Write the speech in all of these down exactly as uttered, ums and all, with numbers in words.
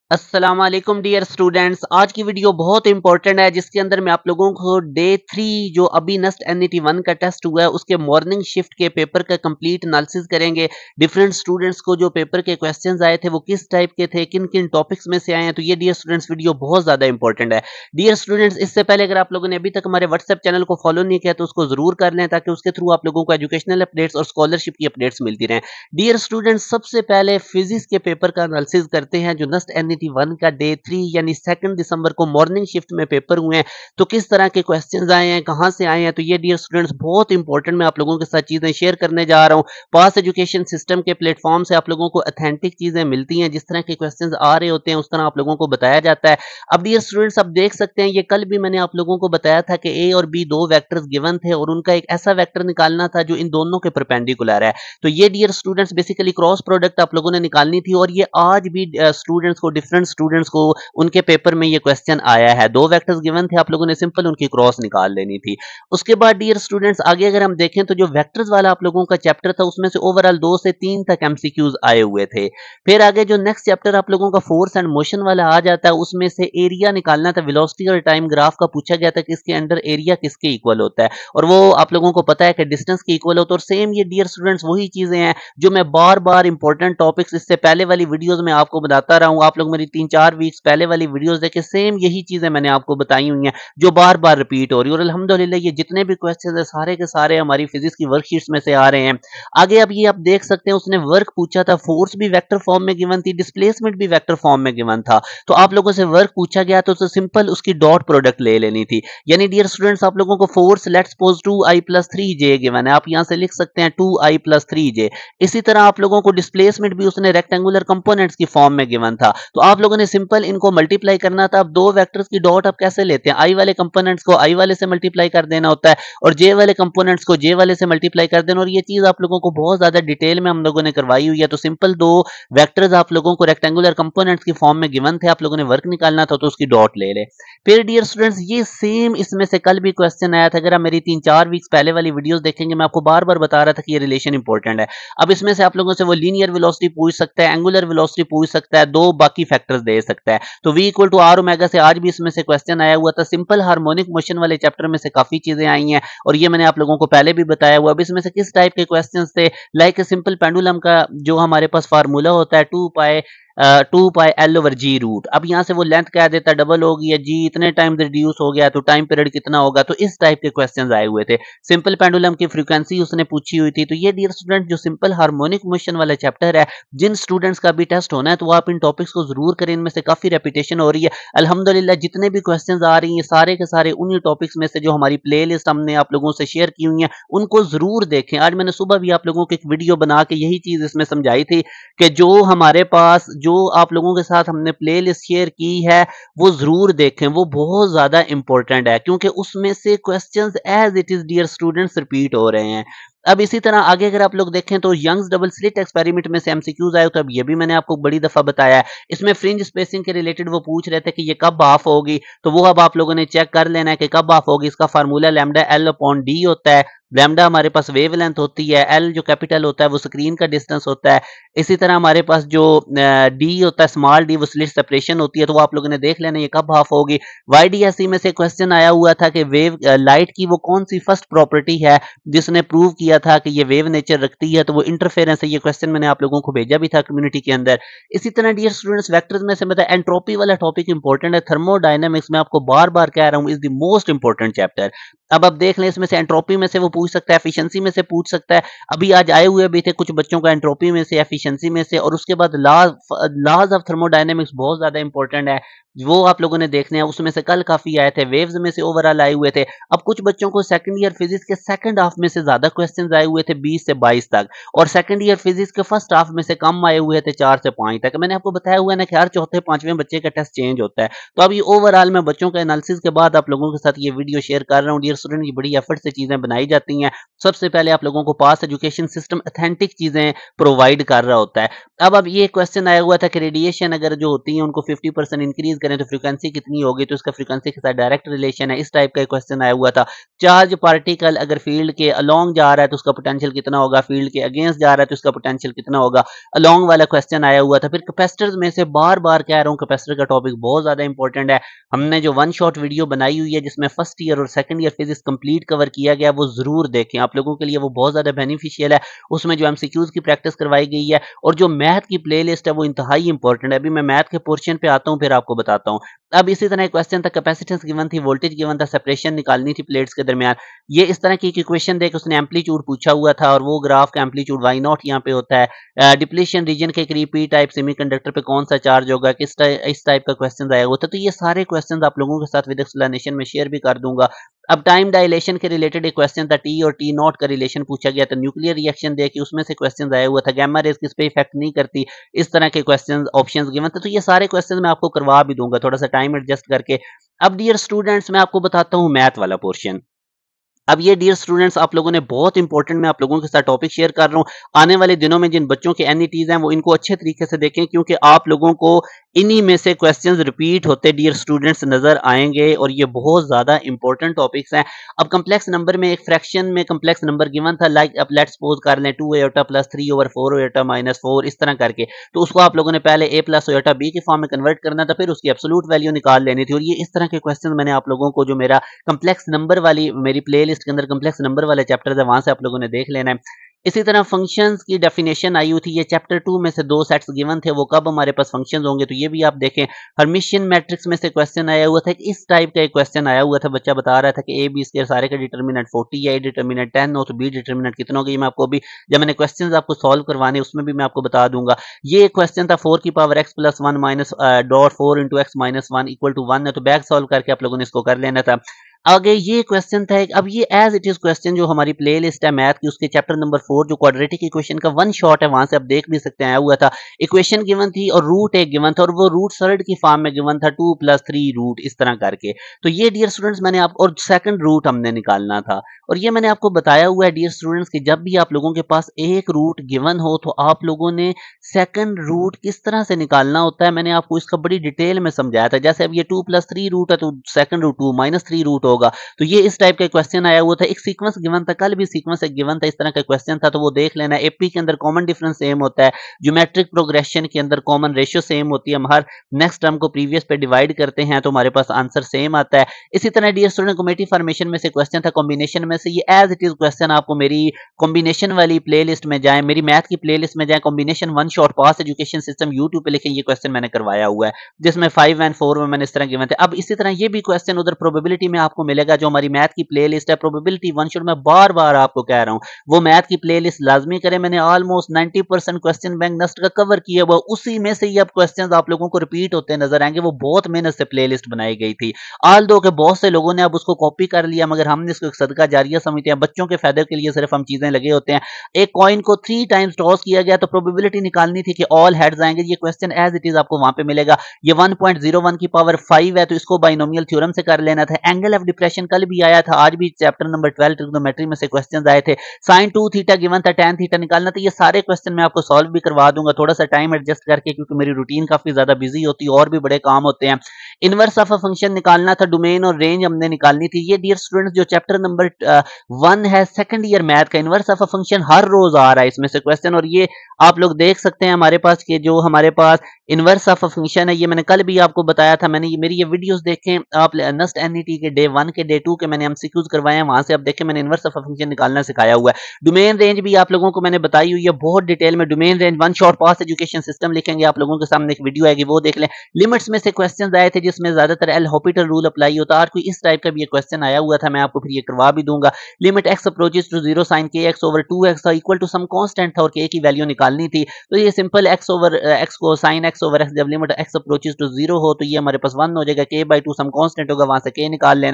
अस्सलाम वालेकुम dear students. आज की वीडियो बहुत इंपॉर्टेंट है जिसके अंदर मैं आप लोगों को डे थ्री जो अभी नस्ट एनईटी वन का टेस्ट हुआ है उसके मॉर्निंग शिफ्ट के पेपर का कंप्लीट एनालिसिस करेंगे। डिफरेंट स्टूडेंट्स को जो पेपर के क्वेश्चंस आए थे वो किस टाइप के थे, किन किन टॉपिक्स में से आए हैं, तो ये डियर स्टूडेंट्स वीडियो बहुत ज्यादा इंपॉर्टेंट है। डियर स्टूडेंट्स, इससे पहले अगर आप लोगों ने अभी तक हमारे व्हाट्सएप चैनल को फॉलो नहीं किया तो उसको जरूर कर लें ताकि उसके थ्रू आप लोगों को एजुकेशनल अपडेट्स और स्कॉलरशिप की अपडेट्स मिलती रहें। डियर स्टूडेंट्स, सबसे पहले फिजिक्स के पेपर का एनालिसिस करते हैं जो नस्ट एनईटी वन का डे थ्री यानी सेकंड दिसंबर को मॉर्निंग शिफ्ट में पेपर हुए हैं। तो किस तरह के क्वेश्चंस आए हैं, कहां से आए हैं, तो ये डियर स्टूडेंट्स बहुत इंपॉर्टेंट मैं आप लोगों के साथ चीजें शेयर करने जा रहा हूं। पास एजुकेशन सिस्टम के प्लेटफॉर्म से आप लोगों को ऑथेंटिक चीजें मिलती हैं, जिस तरह के क्वेश्चंस आ रहे होते हैं उस तरह आप लोगों को बताया जाता है। अब डियर स्टूडेंट्स, आप देख सकते हैं ये कल भी मैंने आप लोगों को बताया था कि ए और बी दो वेक्टर्स गिवन थे और उनका एक ऐसा वेक्टर निकालना था जो इन दोनों के परपेंडिकुलर है। तो ये dear students basically cross product आप लोगों ने निकालनी थी और ये आज भी स्टूडेंट्स को डिफरेंट स्टूडेंट्स को उनके पेपर में ये क्वेश्चन आया है। दो वेक्टर्स गिवन थे, आप लोगों ने सिंपल उनकी क्रॉस निकाल लेनी थी। उसके बाद डियर स्टूडेंट्स आगे अगर हम देखें तो जो वेक्टर्स वाला आप लोगों का चैप्टर था उसमें से ओवरऑल दो से तीन तक एमसीक्यूज आए हुए थे। फिर आगे जो नेक्स्ट चैप्टर आप लोगों का फोर्स एंड मोशन वाला आ जाता है उसमें से एरिया निकालना था, वेलोसिटी और टाइम ग्राफ का पूछा गया था कि इसके अंडर एरिया किसके इक्वल होता है और वो आप लोगों को पता है कि डिस्टेंस के इक्वल होता है। और सेम ये डियर स्टूडेंट्स वही चीजें हैं जो मैं बार बार इंपॉर्टेंट टॉपिक्स इससे पहले वाली वीडियोस में आपको बताता रहा हूं। आप लोग मेरी तीन चार वीक्स पहले वाली वीडियोस देखे, सेम यही चीजें मैंने आपको बताई हुई हैं जो बार बार रिपीट हो रही है। और अल्हम्दुलिल्लाह ये जितने भी क्वेश्चन है सारे के सारे हमारी फिजिक्स की वर्कशीट्स में से आ रहे हैं। आगे अब ये आप देख सकते हैं उसने वर्क पूछा था, फोर्स भी वेक्टर फॉर्म में गिवन थी, डिस्प्लेसमेंट भी वेक्टर फॉर्म में गिवन था। तो आप लोगों से वर्क पूछा गया तो, तो सिंपल उसकी डॉट प्रोडक्ट ले लेनी थी। यानी डियर स्टूडेंट्स आप लोगों को force let's suppose two i plus three j given है, आप यहां से लिख सकते हैं two i plus three j. इसी तरह आप लोगों को डिस्प्लेसमेंट भी उसने रेक्टेंगुलर कंपोनेंट्स की फॉर्म में गिवन था। तो आप लोगों ने सिंपल इनको मल्टीप्लाई करना था। अब दो वेक्टर्स की डॉट आप कैसे लेते हैं, आई वाले कंपोनेंट्स को आई वाले से मल्टीप्लाई कर देना होता है और जे वाले कंपोनेंट्स को जे वाले से मल्टीप्लाई कर देना। और ये चीज आप लोगों को बहुत ज्यादा डिटेल में हम लोगों ने करवाई हुई है। तो सिंपल दो वेक्टर्स आप लोगों को रेक्टेंगुलर कंपोनेंट्स की फॉर्म में गिवन थे, आप लोगों ने वर्क निकालना था तो उसकी डॉट ले ले। फिर डियर स्टूडेंट्स ये सेम इसमें से कल भी क्वेश्चन आया था। अगर आप मेरी तीन चार वीक्स पहले वाली वीडियोस देखेंगे मैं आपको बार बार बता रहा था कि ये रिलेशन इंपॉर्टेंट है। अब इसमें से आप लोगों से वो लीनियर वेलोसिटी पूछ सकता है, एंगुलर वेलोसिटी पूछ सकता है, दो बाकी फैक्टर्स दे सकता है। तो v equal to r omega से आज भी इसमें से क्वेश्चन आया हुआ था। सिंपल हार्मोनिक मोशन वाले चैप्टर में से काफी चीजें आई हैं और ये मैंने आप लोगों को पहले भी बताया हुआ। अब इसमें से किस टाइप के क्वेश्चंस थे, लाइक सिंपल पेंडुलम का जो हमारे पास फार्मूला होता है two pi two pi l over g root. अब यहाँ से वो लेंथ कह देता डबल होगी या जी इतने टाइम रिड्यूस हो गया तो टाइम पीरियड कितना होगा। तो इस टाइप के क्वेश्चंस आए हुए थे। सिंपल पेंडुलम की फ्रीक्वेंसी उसने पूछी हुई थी। तो ये डियर स्टूडेंट जो सिंपल हार्मोनिक मोशन वाला चैप्टर है, जिन स्टूडेंट्स का भी टेस्ट होना है तो वो आप इन टॉपिक्स को जरूर करें, इनमें से काफी रेपिटेशन हो रही है। अल्हम्दुलिल्लाह जितने भी क्वेश्चंस आ रही हैं सारे के सारे उन्हीं टॉपिक्स में से जो हमारी प्लेलिस्ट हमने आप लोगों से शेयर की हुई है उनको जरूर देखें। आज मैंने सुबह भी आप लोगों को एक वीडियो बना के यही चीज इसमें समझाई थी कि जो हमारे पास जो आप लोगों के साथ हमने प्लेलिस्ट शेयर की है वो जरूर देखें, वो बहुत ज्यादा इंपॉर्टेंट है क्योंकि उसमें से questions as it is dear students repeat हो रहे हैं। अब इसी तरह आगे अगर आप लोग देखें तो यंग्स डबल स्लिट एक्सपेरिमेंट में से एमसीक्यूज आए तो अब ये भी मैंने आपको बड़ी दफा बताया है। इसमें फ्रिंज स्पेसिंग के रिलेटेड वो पूछ रहे थे कि ये कब हाफ होगी, तो वो अब आप लोगों ने चेक कर लेना है कि कब हाफ होगी। इसका formula lambda l upon d होता है। लैम्डा हमारे पास वेव लेंथ होती है, एल जो कैपिटल होता है वो स्क्रीन का डिस्टेंस होता है। इसी तरह हमारे पास जो डी होता है स्मॉल डी वो स्लिट सेपरेशन होती है। तो वो आप लोगों ने देख लेना ये कब हाफ होगी। वाईडीएसई में से क्वेश्चन आया हुआ था कि वेव लाइट की वो कौन सी फर्स्ट प्रॉपर्टी है जिसने प्रूव किया था कि ये वेव नेचर रखती है, तो वो इंटरफेरेंस है। ये क्वेश्चन मैंने आप लोगों को भेजा भी था कम्युनिटी के अंदर। इसी तरह डियर स्टूडेंट्स वेक्टर्स में से मतलब एंट्रोपी वाला टॉपिक इंपॉर्टेंट है। थर्मोडायनेमिक्स में आपको बार बार कह रहा हूं is the most important chapter. अब आप देख लें इसमें से एंट्रोपी में से वो पूछ सकता है, एफिशिएंसी में से पूछ सकता है। अभी आज आए हुए भी थे कुछ बच्चों का एंट्रोपी में से, एफिशिएंसी में से। और उसके बाद लॉज लॉज ऑफ थर्मोडायनेमिक्स बहुत ज्यादा इंपॉर्टेंट है, वो आप लोगों ने देखने हैं। उसमें से कल काफी आए थे। वेव्स में से ओवरऑल आए हुए थे। अब कुछ बच्चों को सेकंड ईयर फिजिक्स के सेकंड हाफ में से ज्यादा क्वेश्चंस आए हुए थे बीस से बाईस तक, और सेकंड ईयर फिजिक्स के फर्स्ट हाफ में से कम आए हुए थे चार से पांच तक। मैंने आपको बताया हुआ है ना कि हर चौथे पांचवें बच्चे का टेस्ट चेंज होता है। तो अब ये ओवरऑल मैं बच्चों का एनालिसिस के बाद आप लोगों के साथ ये वीडियो शेयर कर रहा हूँ। डियर स्टूडेंट ये बड़ी एफर्ट से चीजें बनाई जाती हैं। सबसे पहले आप लोगों को पास एजुकेशन सिस्टम ऑथेंटिक चीजें प्रोवाइड कर रहा होता है। अब अब ये क्वेश्चन आया हुआ था कि रेडिएशन अगर जो होती है उनको फिफ्टी परसेंट इंक्रीज करें तो फ्रीक्वेंसी कितनी होगी, तो इसका फ्रीक्वेंसी के साथ डायरेक्ट रिलेशन है। इस टाइप का एक क्वेश्चन आया हुआ था। चार्ज पार्टिकल अगर फील्ड के अलोंग जा रहा है तो उसका पोटेंशियल कितना होगा, फील्ड के अगेंस्ट जा रहा है तो उसका पोटेंशियल कितना होगा, अलोंग वाला क्वेश्चन आया हुआ था। फिर कैपेसिटर्स में से बार बार कह रहा हूँ कैपेसिटर का टॉपिक बहुत ज्यादा इंपॉर्टेंट है। हमने जो वन शॉट वीडियो बनाई हुई है जिसमें फर्स्ट ईयर और second year physics complete cover किया गया, वो जरूर देखें, आप लोगों के लिए वो बहुत ज्यादा बेनिफिशियल है। उसमें जो एमसीक्यूज की प्रैक्टिस करवाई गई है और जो मैथ की प्लेलिस्ट है वो इंतहाई इंपॉर्टेंट है। अभी मैं मैथ के पोर्शन पे आता हूँ, फिर आपको बताता हूँ। अब इसी तरह एक क्वेश्चन था, कैपेसिटेंस गिवन थी, वोल्टेज गिवन था, सेपरेशन निकालनी थी प्लेट्स के दरमियान। ये इस तरह की इक्वेशन देकर उसने एम्पलीट्यूड पूछा हुआ था और वो ग्राफ का एम्पलीट्यूड वाई नॉट यहाँ पे होता है। डिप्लीशन रीजन के करीब पी टाइप सेमीकंडक्टर पे कौन सा चार्ज होगा, किस टाइप इस टाइप का क्वेश्चन आया हुआ था। तो ये सारे क्वेश्चन आप लोगों के साथ विद एक्सप्लेनेशन में शेयर भी कर दूंगा। अब टाइम डायलेशन के रिलेटेड एक क्वेश्चन था, टी और टी नॉट का रिलेशन पूछा गया था। न्यूक्लियर रिएक्शन दे के उसमें से क्वेश्चन आया हुआ था, गैमा रेज किस पे इफेक्ट नहीं करती, इस तरह के क्वेश्चन ऑप्शंस गिवन थे। तो ये सारे क्वेश्चन मैं आपको करवा भी दूंगा थोड़ा सा टाइम एडजस्ट करके। अब डियर स्टूडेंट्स मैं आपको बताता हूँ मैथ वाला पोर्शन। अब ये डियर स्टूडेंट्स आप लोगों ने बहुत इंपॉर्टेंट मैं आप लोगों के साथ टॉपिक शेयर कर रहा हूँ। आने वाले दिनों में जिन बच्चों के एनईटीज हैं वो इनको अच्छे तरीके से देखें, क्योंकि आप लोगों को इन्हीं में से क्वेश्चंस रिपीट होते डियर स्टूडेंट्स नजर आएंगे और ये बहुत ज्यादा इंपॉर्टेंट टॉपिक्स हैं। अब कम्प्लेक्स नंबर में एक फ्रैक्शन में कम्प्लेक्स नंबर गिवन था, लाइक अब लेट्स सपोज कर लें two iota plus three over four iota minus four, इस तरह करके। तो उसको आप लोगों ने पहले ए प्लस एटा बी के फॉर्म में कन्वर्ट करना था, फिर उसकी एब्सोल्यूट वैल्यू निकाल लेनी थी। और ये इस तरह के क्वेश्चन मैंने आप लोगों को जो मेरा कम्प्लेक्स नंबर वाली मेरी प्ले लिस्ट के अंदर कम्प्लेक्स नंबर वाले चैप्टर है वहां से आप लोगों ने देख लेना है। इसी तरह फंक्शंस की डेफिनेशन आई हुई थी, ये चैप्टर टू में से दो सेट्स गिवन थे, वो कब हमारे पास फंक्शंस होंगे तो ये भी आप देखें। हर्मिशियन मैट्रिक्स में से क्वेश्चन आया हुआ था, इस टाइप का एक क्वेश्चन आया हुआ था। बच्चा बता रहा था कि ए बी स्क्वायर सारे का डिटर्मिनेंट फोर्टी है, ए डिटर्मिनेंट टेन हो तो बी डिटर्मिनेंट कितना होगा। ये मैं आपको अभी जब मैंने क्वेश्चन आपको सॉल्व करवाने उसमें भी मैं आपको बता दूंगा। ये क्वेश्चन था फोर की power x plus one minus dot four into x minus one equal to one है, तो बैक सॉल्व करके आप लोगों ने इसको कर लेना था। आगे ये क्वेश्चन था, अब ये एज इट इज क्वेश्चन जो हमारी प्लेलिस्ट है मैथ की उसके चैप्टर नंबर फोर जो क्वाड्रेटिक इक्वेशन का वन शॉट है वहां से आप देख भी सकते हैं आया हुआ था। इक्वेशन गिवन थी और रूट एक गिवन था और वो रूट सर्ड की फॉर्म में गिवन था, टू प्लस थ्री रूट इस तरह करके। तो ये डियर स्टूडेंट्स मैंने आप और सेकंड रूट हमने निकालना था और ये मैंने आपको बताया हुआ है डियर स्टूडेंट्स कि जब भी आप लोगों के पास एक रूट गिवन हो तो आप लोगों ने सेकंड रूट किस तरह से निकालना होता है, मैंने आपको इसका बड़ी डिटेल में समझाया था। जैसे अब ये टू प्लस थ्री रूट है तो second root two minus three root होगा। तो ये इस टाइप का क्वेश्चन आया हुआ था। एक सीक्वेंस गिवन था, कल भी सीक्वेंस एक गिवन था, इस तरह का क्वेश्चन था, तो वो देख लेना। एपी के अंदर कॉमन डिफरेंस सेम होता है, ज्योमेट्रिक प्रोग्रेशन के अंदर कॉमन रेशियो सेम होती है। हम हर नेक्स्ट टर्म को प्रीवियस पे डिवाइड करते हैं तो हमारे पास आंसर सेम आता है। इसी तरह डियर स्टूडेंट कॉमेटी फॉर्मेशन में से क्वेश्चन था, कॉम्बिनेशन में से ये एज इट इज क्वेश्चन आपको मेरी कॉम्बिनेशन वाली प्लेलिस्ट में जाए, मेरी मैथ की प्लेलिस्ट में जाए, combination one shot pass education system YouTube पे लिखे, ये क्वेश्चन मैंने करवाया हुआ है जिसमें फाइव एंड फोर में मैंने इस तरह गिवन थे। अब इसी तरह ये भी क्वेश्चन उधर प्रोबेबिलिटी में आपको मिलेगा, जो हमारी मैथ की प्लेलिस्ट है प्रोबेबिलिटी वन शॉट, मैं बार बार आपको कह रहा हूं वो मैथ की प्लेलिस्ट लाजमी करें। मैंने almost ninety percent question bank NUST का कवर किया हुआ, उसी में से ये अब क्वेश्चंस आप लोगों को रिपीट होते नजर आएंगे। वो बहुत मेहनत से प्लेलिस्ट बनाई गई थी, आल दो के बहुत से लोगों ने अब उसको कॉपी कर लिया, मगर हमने इसको एक सदका जारिया समझते हैं, बच्चों के फायदे के लिए सिर्फ हम चीजें लगे होते हैं। एक कॉइन को थ्री टाइम्स टॉस किया गया तो प्रोबेबिलिटी निकालनी थी कि ऑल हेड्स आएंगे, ये क्वेश्चन एज इट इज आपको वहां पे मिलेगा। ये वन पॉइंट ज़ीरो वन की पावर फाइव है तो इसको बाइनोमियल थ्योरम से कर लेना था। एंगल ऑफ डिप्रेशन कल भी आया था, आज भी चैप्टर नंबर ट्वेल्व ट्रिग्नोमेट्री में से क्वेश्चंस आए थे। साइन टू थीटा गिवन था, tan थीटा निकालना था। ये सारे क्वेश्चन मैं आपको सॉल्व भी करवा दूंगा थोड़ा सा टाइम एडजस्ट करके, क्योंकि मेरी रूटीन काफी ज्यादा बिजी होती है और भी बड़े काम होते हैं। इनवर्स ऑफ अ फंक्शन निकालना था, डोमेन और रेंज हमने निकालनी थी। ये डियर स्टूडेंट्स जो चैप्टर नंबर वन है सेकंड ईयर मैथ का, इनवर्स ऑफ अ फंक्शन हर रोज आ रहा है इसमें से क्वेश्चन, और ये आप लोग देख सकते हैं हमारे पास के जो हमारे पास इनवर्स ऑफ अ फंक्शन है, ये मैंने कल भी आपको बताया था। मैंने ये मेरी ये वीडियोस देखें आप, नस्ट एनईटी के डे वन के डे टू के मैंने एमसीक्यूज करवाए हैं, वहां से आप देखें मैंने इनवर्स ऑफ अ फंक्शन निकालना सिखाया हुआ है। डोमेन रेंज भी आप लोगों को मैंने बताई हुई है बहुत डिटेल में। Domain range one shot pass education system लिखेंगे, आप लोगों के सामने एक वीडियो आएगी वो देख लें। लिमिट्स में से क्वेश्चन आए थे जिसमें ज्यादातर एल हॉपिटल रूल अप्लाई होता है, और कोई इस टाइप का भी ये क्वेश्चन आया हुआ था, मैं आपको फिर ये करवा भी दूंगा। Limit x approaches to zero sine के x over two x equal to some constant था और के की वैल्यू निकालनी थी। तो ये सिंपल एक्स ओवर एक्स को साइन एक्स ओवर एक्स, जब limit x approaches to zero हो तो ये हमारे पास वन हो जाएगा, के बाई टू सम कांस्टेंट होगा, वहां से के निकाल लेना है।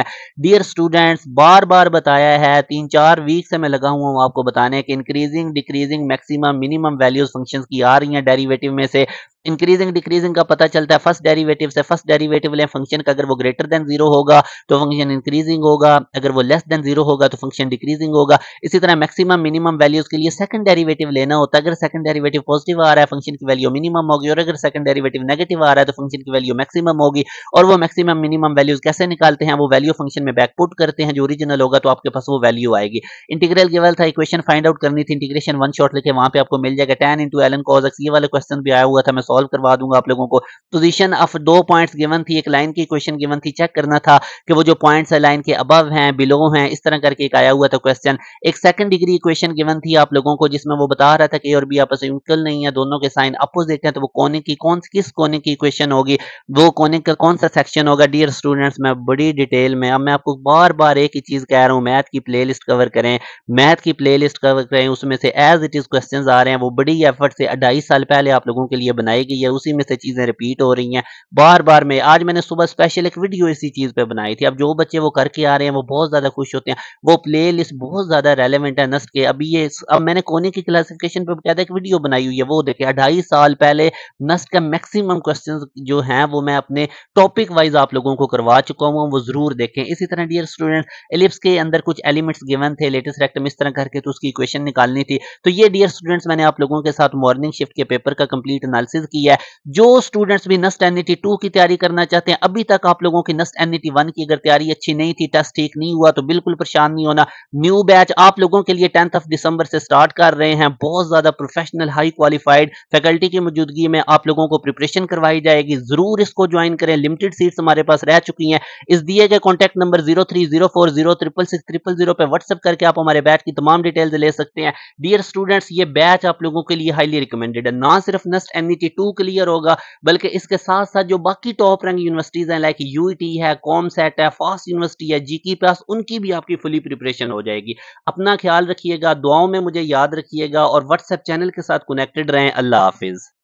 डियर स्टूडेंट्स, बार बार बताया है, तीन चार वीक से मैं लगा हुआ हूँ आपको बताने कि increasing decreasing maximum minimum values functions की आ रही हैं डेरिवेटिव में से। इंक्रीजिंग डिक्रीजिंग का पता चलता है फर्स्ट डेरिवेटिव से। फर्स्ट डेरिवेटिव लें फंक्शन का, अगर वो ग्रेटर देन जीरो होगा तो फंक्शन इंक्रीजिंग होगा, अगर वो लेस देन जीरो होगा तो फंक्शन डिक्रीजिंग होगा। इसी तरह मैक्सिमम मिनिमम वैल्यूज के लिए सेकंड डेरिवेटिव लेना होता है। अगर सेकंड डेरिवेटिव पॉजिटिव आ रहा है फंक्शन की वैल्यू मिनिमम होगी, और अगर सेकंड डेरिवेटिव नेगेटिव आ रहा है तो फंक्शन की वैल्यू मैक्सिमम होगी। और वो मैक्सिमम मिनिमम वैल्यूज कैसे निकालते हैं, वो वैल्यू फंक्शन में बैकपुट करते हैं, जो ओरिजिनल होगा तो आपके पास वो वैल्यू आएगी। इंटीग्रल गिवन था, इक्वेशन फाइंड आउट करनी थी, इंटीग्रेशन वन शॉट लेके वहां पे आपको मिल जाएगा। tan into l n cos x, ये वाला क्वेश्चन भी आया हुआ था, मैं सॉल्व करवा दूंगा आप लोगों को। पोजीशन ऑफ दो पॉइंट्स गिवन थी, एक लाइन की इक्वेशन गिवन थी, चेक करना था कि वो जो पॉइंट्स है लाइन के अबव हैं बिलो हैं, इस तरह करके एक आया हुआ था क्वेश्चन। एक सेकंड डिग्री इक्वेशन गिवन थी आप लोगों को, जिसमें वो बता रहा था कि ए और बी आपस में इक्वल नहीं है, दोनों के साइन अपोजिट है, तो वो कोने की कौन किस कोने की इक्वेशन होगी, वो कोने का कौन सा सेक्शन होगा। डियर स्टूडेंट्स, मैं बड़ी डिटेल में, अब मैं आपको बार बार एक ही चीज कह रहा हूँ, मैथ की प्लेलिस्ट कवर करें, मैथ की प्लेलिस्ट कवर करें, उसमें से एज इट इज क्वेश्चंस आ रहे हैं, वो बड़ी एफर्ट से ढाई साल पहले आप लोगों के लिए बनाई गई है, उसी में से चीजें रिपीट हो रही हैं बार बार में। आज मैंने सुबह स्पेशल एक वीडियो इसी चीज पे बनाई थी। अब जो बच्चे वो करके आ रहे हैं वो बहुत ज्यादा खुश होते हैं, वो प्ले लिस्ट बहुत ज्यादा रेलेवेंट है नस्ट के। अभी ये अब मैंने कोने की क्लासिफिकेशन पे बकायदा एक वीडियो बनाई हुई है, वो देखे ढाई साल पहले नस्ट का मैक्सिमम क्वेश्चन जो है वो मैं अपने टॉपिक वाइज आप लोगों को करवा चुका हूँ, वो जरूर देखें। इसी तरह डियर स्टूडेंट, एलिप्स के अंदर कुछ एलिमेंट्स गिवन थे, लेटेस्ट रेक्टम इस तरह करके, तो उसकी इक्वेशन निकालनी थी। तो ये डियर स्टूडेंट्स मैंने आप लोगों के साथ मॉर्निंग शिफ्ट के पेपर का कंप्लीट एनालिसिस किया है। जो स्टूडेंट्स भी नस्ट एनईटी टू की तैयारी करना चाहते हैं, अभी तक आप लोगों की नस्ट एनईटी वन की अगर तैयारी अच्छी नहीं थी, टेस्ट ठीक नहीं हुआ, तो बिल्कुल परेशान नहीं होना। न्यू बैच आप लोगों के लिए टेंथ ऑफ दिसंबर से स्टार्ट कर रहे हैं। बहुत ज्यादा प्रोफेशनल हाई क्वालिफाइड फैकल्टी की मौजूदगी में आप लोगों को प्रिपरेशन करवाई जाएगी, जरूर इसको ज्वाइन करें। लिमिटेड सीट्स हमारे पास रह चुकी हैं। इस दिए गए contact number zero three zero four zero triple six triple zero पे व्हाट्सएप करके आप हमारे बैच की तमाम डिटेल्स ले सकते हैं। डियर स्टूडेंट्स, ये बैच आप लोगों के लिए हाईली रिकमेंडेड है। ना सिर्फ नस्ट एनईटी टू क्लियर होगा, बल्कि इसके साथ साथ जो बाकी टॉप रैंक यूनिवर्सिटीज हैं, लाइक यूईटी है, कॉमसेट है, फास्ट यूनिवर्सिटी है, जीकी पास, उनकी भी आपकी फुली प्रिपरेशन हो जाएगी। अपना ख्याल रखिएगा, दुआओं में मुझे याद रखिएगा, और व्हाट्सएप चैनल के साथ कनेक्टेड रहें। अल्लाह हाफिज।